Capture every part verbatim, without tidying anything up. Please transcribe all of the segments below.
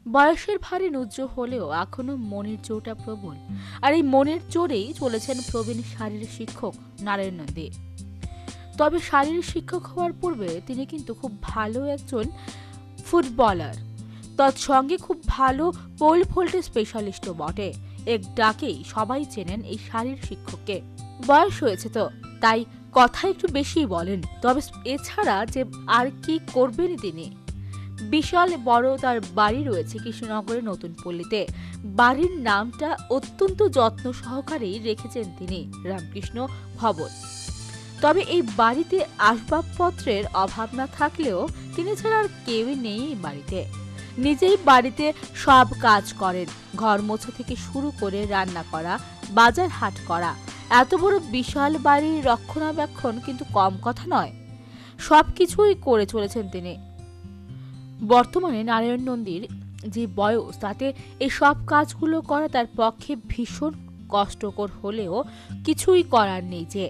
বয়সের ভারে নুজ্জ হলেও এখনো মনের জোরটা প্রবল। আর এই মনের জোরেই চলেছেন প্রবীণ শারীরিক শিক্ষক নারায়ণ নন্দী। তবে শারীরিক শিক্ষক হওয়ার পূর্বে তিনি কিন্তু খুব ভালো একজন ফুটবলার, তৎসঙ্গে খুব ভালো পোল ভোল্টেজ স্পেশালিস্টও বটে। এক ডাকেই সবাই চেনেন এই শারীরিক শিক্ষককে। বয়স হয়েছে তো তাই কথা একটু বেশি বলেন, তবে এছাড়া যে আর কি করবেন তিনি। বিশাল বড় তার বাড়ি রয়েছে কৃষ্ণনগরের নতুন পল্লীতে। বাড়ির নামটা অত্যন্ত যত্ন সহকারেই রেখেছেন তিনি, রামকৃষ্ণ ভবন। তবে এই বাড়িতে আসবাবপত্রের অভাব না থাকলেও তিনি ছাড়া আর কেউই নেই এই বাড়িতে। নিজেই বাড়িতে সব কাজ করেন, ঘর মোছা থেকে শুরু করে রান্না করা, বাজার হাট করা। এত বড় বিশাল বাড়ির রক্ষণাবেক্ষণ কিন্তু কম কথা নয়, সবকিছুই করে চলেছেন তিনি। বর্তমানে নারায়ণ নন্দীর যে বয়স, তাতে এই সব কাজগুলো করা তার পক্ষে ভীষণ কষ্টকর হলেও কিছুই করার নেই। যে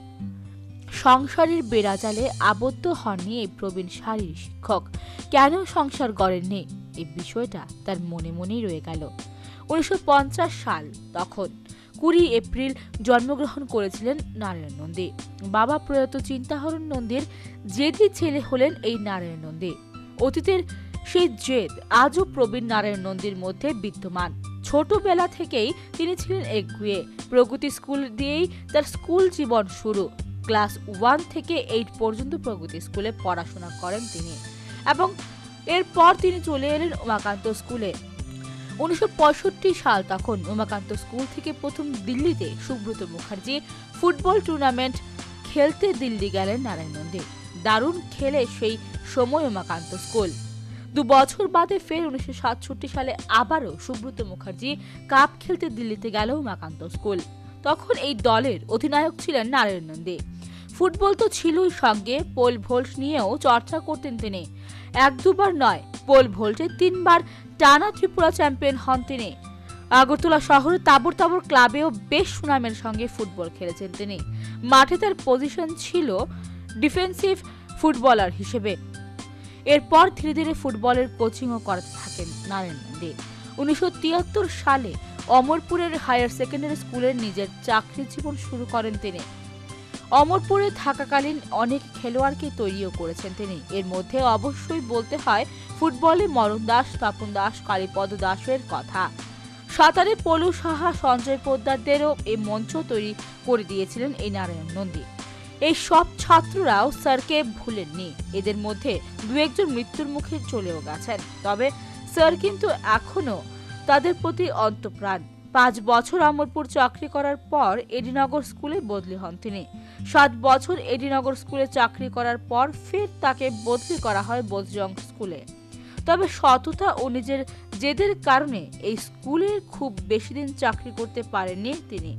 সংসারের বেড়াজালে আবদ্ধ হননি এই প্রবীণ শারীরিক শিক্ষক, কেন সংসার গড়েননি এই বিষয়টা তার মনে মনেই রয়ে গেল। উনিশশো পঞ্চাশ সাল, তখন কুড়ি এপ্রিল জন্মগ্রহণ করেছিলেন নারায়ণ নন্দী। বাবা প্রয়াত চিন্তাহরণ নন্দীর জেদি ছেলে হলেন এই নারায়ণ নন্দী। অতীতের সেই জেদ আজও প্রবীণ নারায়ণ নন্দীর মধ্যে বিদ্যমান। ছোটবেলা থেকেই তিনি ছিলেন একগুঁয়ে। প্রগতি স্কুল দিয়েই তার স্কুল জীবন শুরু। ক্লাস ওয়ান থেকে এইট পর্যন্ত প্রগতি স্কুলে পড়াশোনা করেন তিনি, এবং এরপর তিনি চলে এলেন উমাকান্ত স্কুলে। উনিশশো পঁয়ষট্টি সাল, তখন উমাকান্ত স্কুল থেকে প্রথম দিল্লিতে সুব্রত মুখার্জি ফুটবল টুর্নামেন্ট খেলতে দিল্লি গেলেন নারায়ণ নন্দী। দারুণ খেলে সেই সময় উমাকান্ত স্কুল। দু বছর বাদে ফের উনিশশো সাতষট্টি সালে আবারও সুব্রত মুখার্জি কাপ খেলতে দিল্লিতে গেল উমাকান্ত স্কুল। তখন এই দলের অধিনায়ক ছিলেন নারায়ণ নন্দী। ফুটবল তো ছিলই, সঙ্গে পোল ভোল্ট নিয়েও চর্চা করতেন তিনি। এক দুবার নয়, পোল ভোল্টে তিনবার টানা ত্রিপুরা চ্যাম্পিয়ন হন তিনি। আগরতলা শহরে তাবর তাবর ক্লাবেও বেশ সুনামের সঙ্গে ফুটবল খেলেছেন তিনি। মাঠে তার পজিশন ছিল ডিফেন্সিভ ফুটবলার হিসেবে। এরপর ধীরে ধীরে ফুটবলের কোচিংও করাতে থাকেন নারায়ণ নন্দী। উনিশশো তিয়াত্তর সালে অমরপুরের হায়ার সেকেন্ডারি স্কুলের নিজের চাকরি জীবন শুরু করেন তিনি। অমরপুরে থাকাকালীন অনেক খেলোয়াড়কে তৈরিও করেছেন তিনি। এর মধ্যে অবশ্যই বলতে হয় ফুটবলে মরণ দাস, তপন দাস, কালীপদ দাসের কথা। সাঁতারে পলু সাহা, সঞ্জয় পোদ্দারদেরও এই মঞ্চ তৈরি করে দিয়েছিলেন এই নারায়ণ নন্দী। এই সব ছাত্ররাও স্যারকে ভুলেননি। এদের মধ্যে দু একজন মৃত্যুর মুখে চলেও গেছেন, তবে স্যার কিন্তু এখনো তাদের প্রতি অন্তঃপ্রাণ। পাঁচ বছর অমরপুর চাকরি করার পর এডিনগর স্কুলে বদলি হন তিনি। সাত বছর এডিনগর স্কুলে চাকরি করার পর ফের তাকে বদলি করা হয় বজরং স্কুলে। তবে সততা ও নিজের জেদের কারণে এই স্কুলে খুব বেশি দিন চাকরি করতে পারেননি তিনি।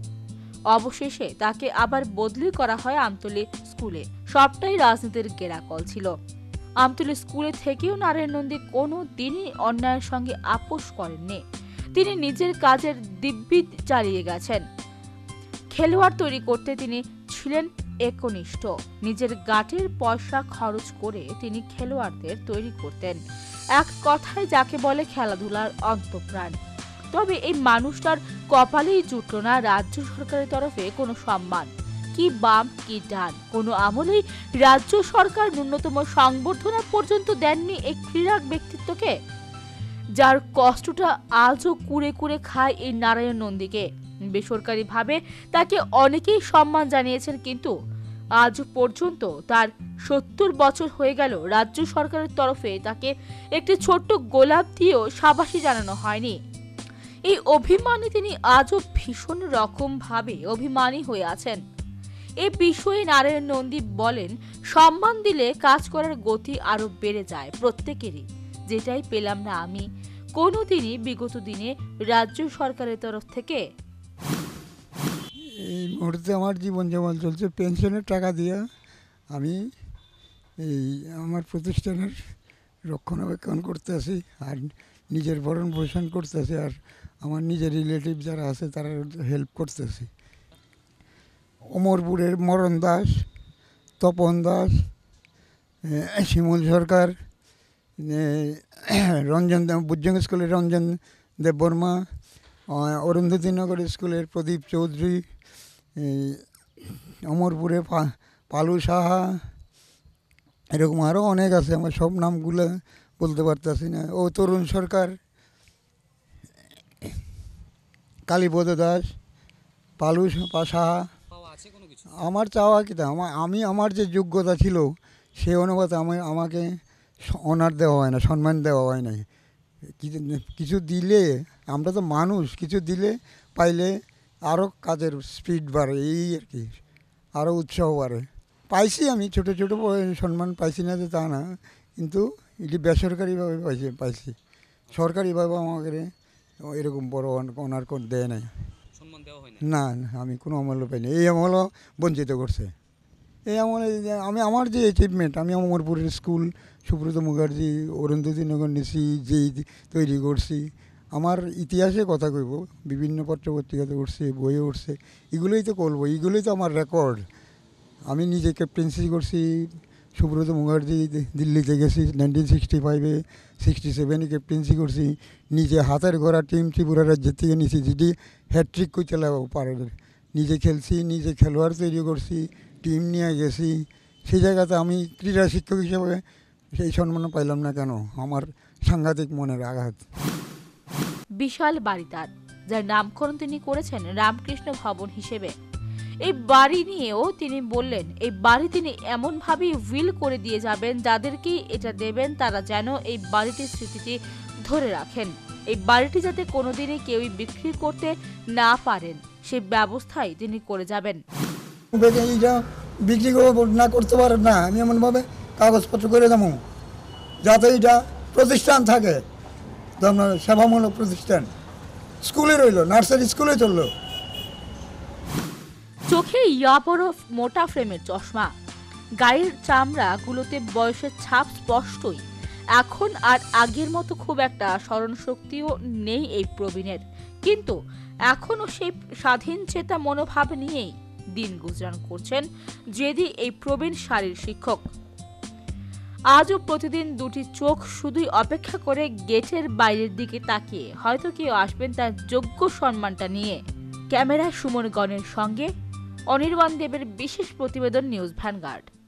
অবশেষে তাকে আবার বদলি করা হয় আমতলী স্কুলে। সবটাই রাজনীতির গেরাকল ছিল। আমতলী স্কুলে থেকেও নারায়ণ নন্দী কোনো দিনই অন্যায়ের সঙ্গে আপোষ করেননি। তিনি নিজের কাজের দিব্যি চালিয়ে গেছেন। খেলোয়াড় তৈরি করতে তিনি ছিলেন একনিষ্ঠ। নিজের গাটের পয়সা খরচ করে তিনি খেলোয়াড়দের তৈরি করতেন। এক কথায় যাকে বলে খেলাধুলার অন্তঃপ্রাণ। তবে এই মানুষটার কপালেই জুটল না রাজ্য সরকারের তরফে কোনো সম্মান। কি বাম কি ডান, কোনো আমলেই রাজ্য সরকার ন্যূনতম সংবর্ধনা পর্যন্ত দেননি এই ক্রীড়া ব্যক্তিত্বকে, যার কষ্টটা আজও কুড়ে কুড়ে খায় এই নারায়ণ নন্দীকে। বেসরকারিভাবে তাকে অনেকেই সম্মান জানিয়েছেন, কিন্তু আজ পর্যন্ত তার সত্তর বছর হয়ে গেল রাজ্য সরকারের তরফে তাকে একটি ছোট্ট গোলাপ দিয়েও সাবাসী জানানো হয়নি। এই অভিমানে তিনি আজও ভীষণ রকম ভাবে অভিমানী হয়ে আছেন। এ বিষয়ে নারায়ণ নন্দী বলেন, সম্মান দিলে কাজ করার গতি আরো বেড়ে যায় প্রত্যেকেরই, যেটাই পেলাম না আমি কোনোদিনই বিগত দিনে রাজ্য সরকারের তরফ থেকে। এই মুহূর্তে আমার জীবনযাপন চলছে পেনশনের টাকা দিয়ে। আমি এই আমার প্রতিষ্ঠানের রক্ষণাবেক্ষণ করতে আসি, আর নিজের ভরণ পোষণ করতেছি, আর আমার নিজের রিলেটিভ যারা আছে তারা হেল্প করতেছি। অমরপুরের মরণ দাস, তপন দাস, শিমুল সরকার, রঞ্জন বুজ্জং স্কুলের রঞ্জন দেববর্মা, অরুন্ধতিনগর স্কুলের প্রদীপ চৌধুরী, অমরপুরে পালু সাহা, এরকম আরও অনেক আছে, আমার সব নামগুলো বলতে পারতেছি না। ও তরুণ সরকার, কালীপদ দাস, পালু সাহা। আমার চাওয়া কিটা, আমার আমি আমার যে যোগ্যতা ছিল সে অনুপাতে আমি আমাকে অনার দেওয়া হয় না, সম্মান দেওয়া হয় না। কিছু দিলে, আমরা তো মানুষ, কিছু দিলে পাইলে আরও কাজের স্পিড বাড়ে, এই আর কি, আরও উৎসাহ বাড়ে। পাইছি আমি ছোটো ছোটো সম্মান পাইছি না যে তা না, কিন্তু এটি বেসরকারিভাবে পাইছি পাইছি সরকারিভাবে আমাকে এরকম বড় অনার দেয় নাই, না না, আমি কোনো আমলও পাইনি। এই আমলও বঞ্চিত করছে। এই আমলে আমি আমার যে অ্যাচিভমেন্ট, আমি অমরপুরের স্কুল, সুব্রত মুখার্জি, অরুন্ধতিনগর নিশি যেই তৈরি করছি, আমার ইতিহাসে কথা কইব, বিভিন্ন পত্রপত্রিকাতে উঠছে, বইয়ে উঠছে, এগুলোই তো করবো, এগুলোই তো আমার রেকর্ড। আমি নিজে ক্যাপ্টেন্সি করছি, সুব্রত মুখার্জি দিল্লিতে গেছি নাইনটিন সিক্সটি ফাইভে, সিক্সটি সেভেনে ক্যাপ্টেন্সি করছি, নিজে হাতের গড়া টিম ত্রিপুরা রাজ্যের থেকে নিয়েছি, যেটি হ্যাট্রিক করে চালাবো পারে, নিজে খেলছি, নিজে খেলোয়াড় তৈরি করছি, টিম নিয়ে গেছি। সেই জায়গাতে আমি ক্রীড়া শিক্ষক হিসেবে সেই সম্মান পাইলাম না কেন? আমার সাংঘাতিক মনের আঘাত। বিশাল বাড়ি তার, যার নামকরণ তিনি করেছেন রামকৃষ্ণ ভবন হিসেবে। এই বাড়ি নিয়েও তিনি বললেন, এই বাড়ি তিনি এমনভাবেই উইল করে দিয়ে যাবেন, যাদেরকেই এটা দেবেন তারা যেন এই বাড়িটির স্মৃতিটি ধরে রাখেন। এই বাড়িটি যাতে কোনোদিনই কেউই বিক্রি করতে না পারেন, সেই ব্যবস্থাই তিনি করে যাবেন। এইটা বিক্রি না করতে পারেন না, আমি এমনভাবে কাগজপত্র করে দেবো যাতে এটা প্রতিষ্ঠান থাকে, সেবামূলক প্রতিষ্ঠান, স্কুলে রইল, নার্সারি স্কুলে চললো। চোখে ইয়া বড় মোটা ফ্রেমের চশমা, গায়ের চামড়াগুলোতে বয়সের ছাপ স্পষ্টই। এখন আর আগের মতো খুব একটা স্মরণশক্তিও নেই এই প্রবীণের, কিন্তু এখনও সেই স্বাধীন চেতা মনোভাব নিয়েই দিন গুজরান করছেন যেদি এই প্রবীণ শারীর শিক্ষক। আজও প্রতিদিন দুটি চোখ শুধুই অপেক্ষা করে গেটের বাইরের দিকে তাকিয়ে, হয়তো কেউ আসবেন তার যোগ্য সম্মানটা নিয়ে। ক্যামেরায় সুমন গণের সঙ্গে অনির্বাণ দেবের বিশেষ প্রতিবেদন, নিউজ ভ্যানগার্ড।